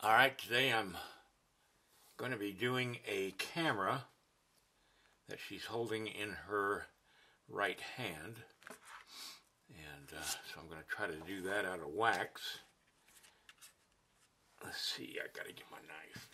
Alright, today I'm going to be doing a camera that she's holding in her right hand. And so I'm going to try to do that out of wax. Let's see, I gotta get my knife.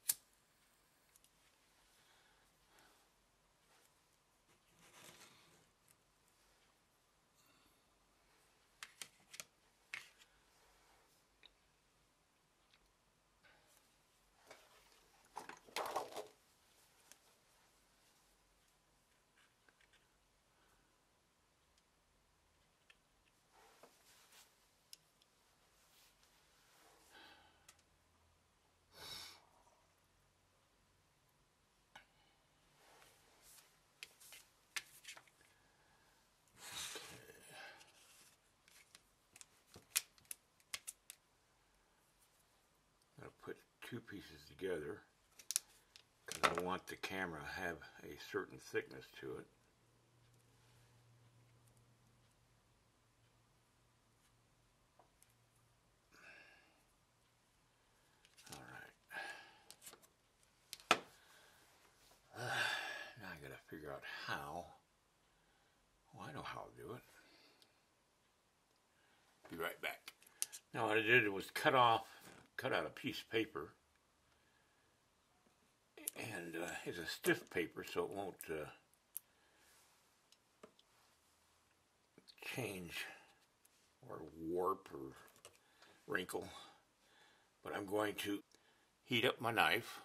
I'm going to put two pieces together because I want the camera to have a certain thickness to it. Now I gotta figure out how. Well, I know how to do it. Be right back. Now what I did was cut out a piece of paper, and it's a stiff paper, so it won't change or warp or wrinkle. But I'm going to heat up my knife.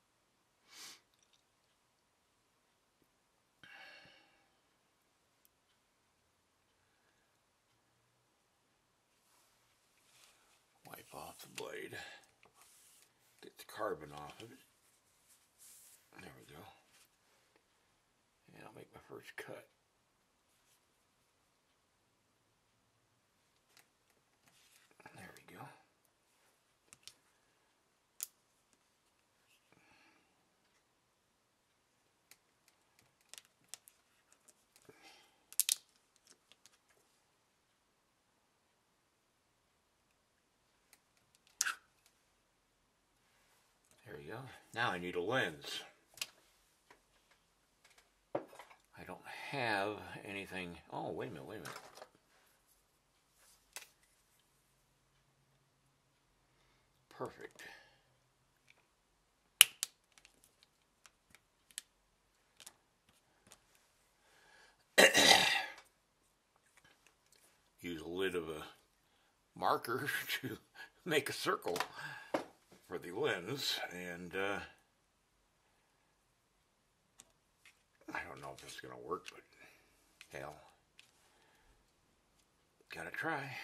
Wipe off the blade. Get the carbon off of it. There we go. And I'll make my first cut. There we go. There you go. Now I need a lens. I don't have anything. Oh, wait a minute. Perfect. Use a lid of a marker to make a circle for the lens, and I don't know if it's going to work, but hell, gotta try.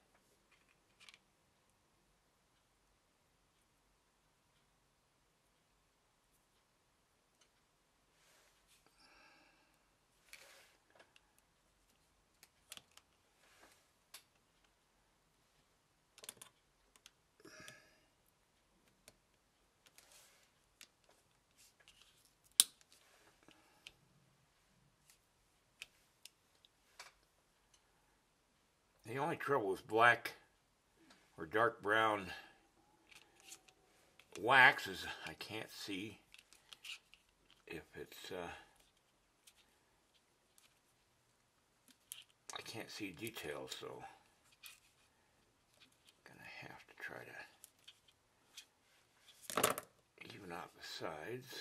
The only trouble with black or dark brown wax is I can't see if it's I can't see details, so I'm gonna have to try to even out the sides.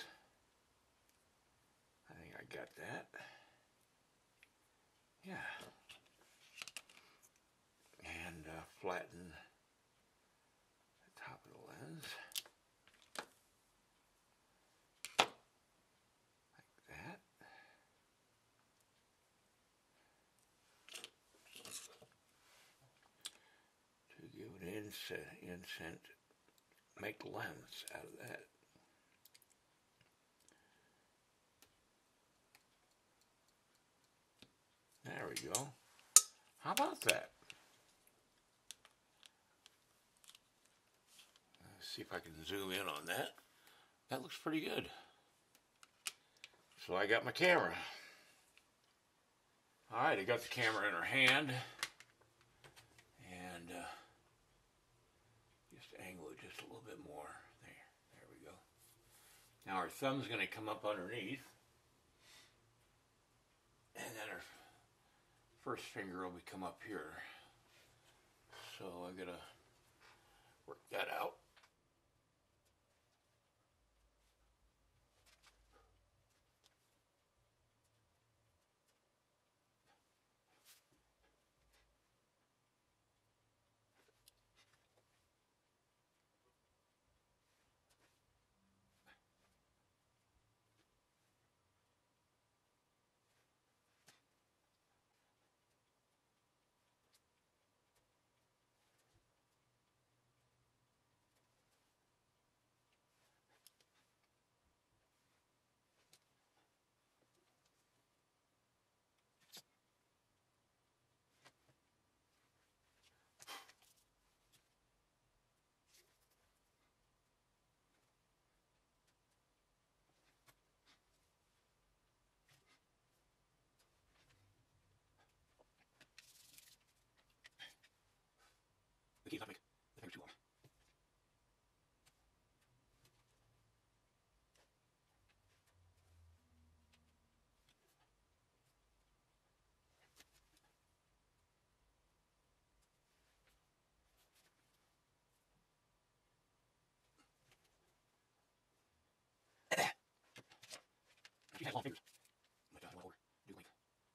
I think I got that. Yeah. And flatten the top of the lens like that. To give an incent, make the lens out of that. There we go. How about that? Let's see if I can zoom in on that. That looks pretty good. So I got my camera. Alright, I got the camera in her hand. And just angle it just a little bit bit more. There we go. Now our thumb's going to come up underneath, and then our first finger will come up here. So I got to work that out. The key's not make the finger too long. She has long fingers. My God, I went over. Do length.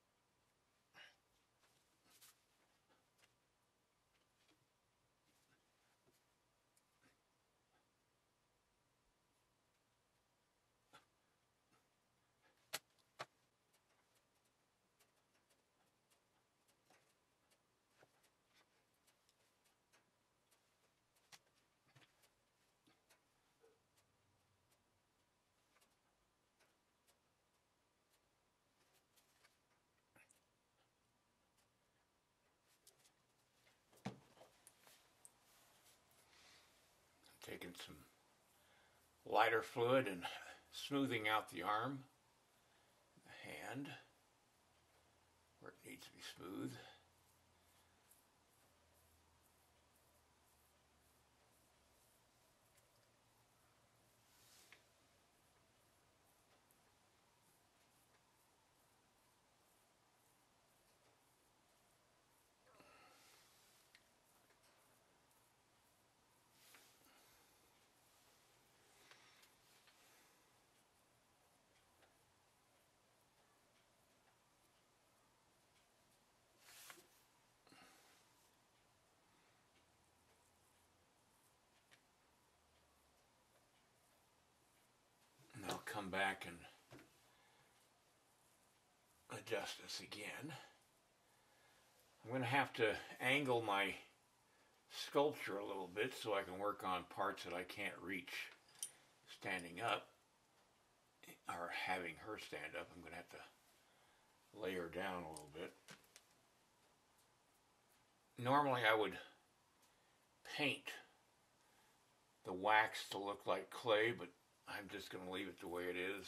Taking some lighter fluid and smoothing out the arm, the hand, where it needs to be smooth. And I'll come back and adjust this again. I'm going to have to angle my sculpture a little bit so I can work on parts that I can't reach standing up, or having her stand up. I'm going to have to lay her down a little bit. Normally I would paint the wax to look like clay, but I'm just going to leave it the way it is.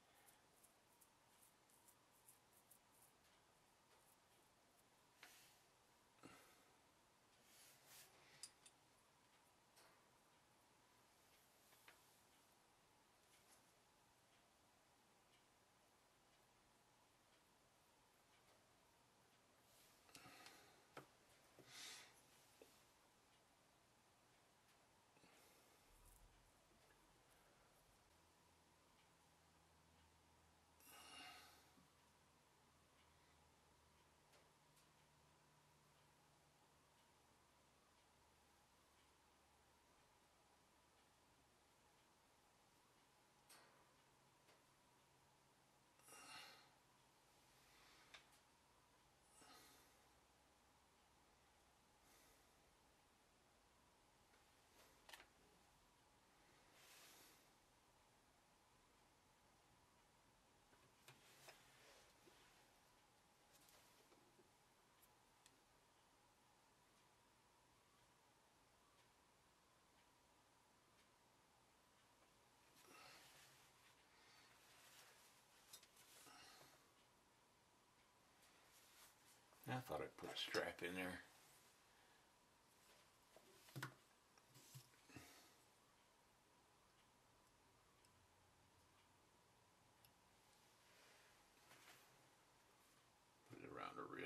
I thought I'd put a strap in there.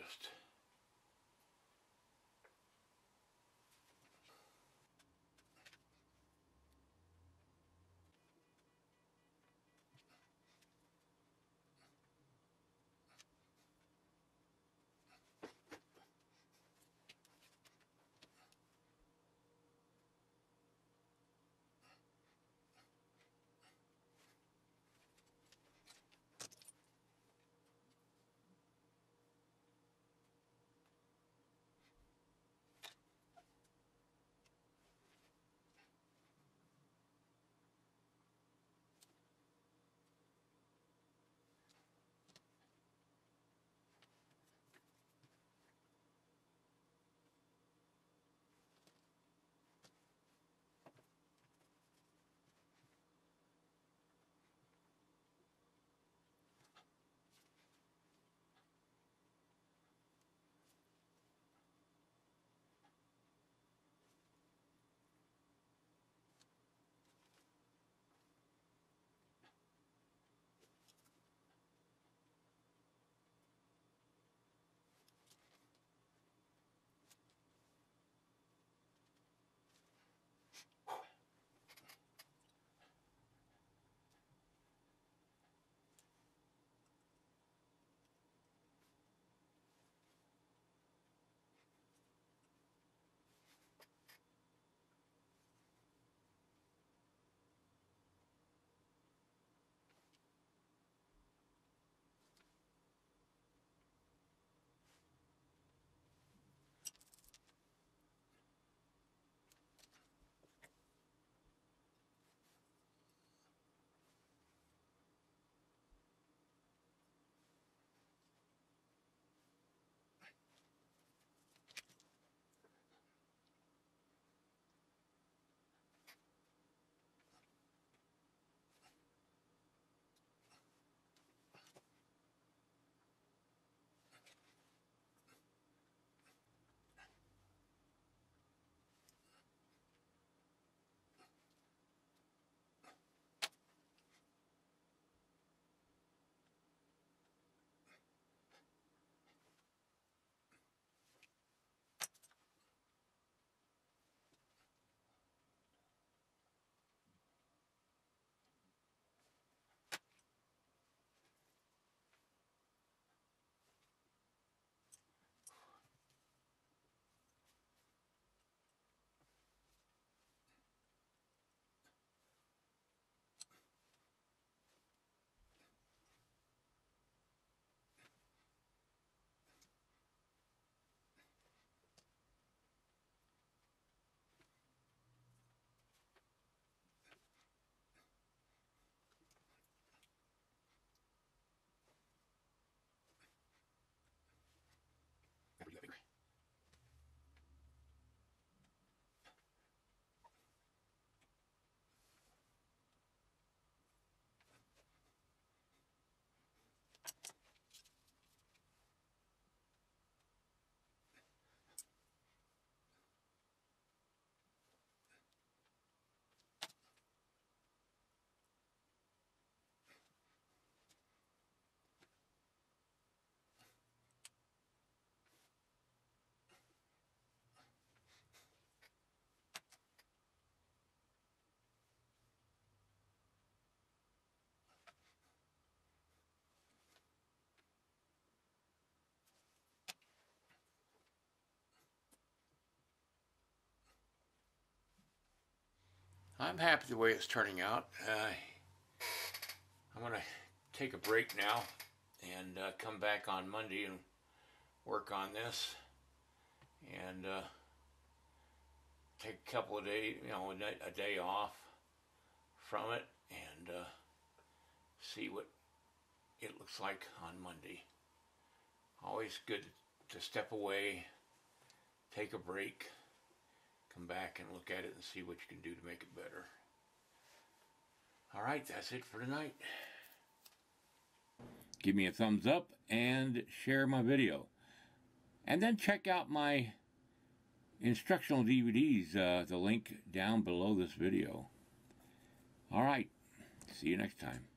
just I'm happy the way it's turning out. I'm going to take a break now and come back on Monday and work on this and take a couple of days, a day off from it and see what it looks like on Monday. Always good to step away, take a break, come back and look at it and see what you can do to make it better. All right, that's it for tonight. Give me a thumbs up and share my video. And then check out my instructional DVDs, the link down below this video. All right, see you next time.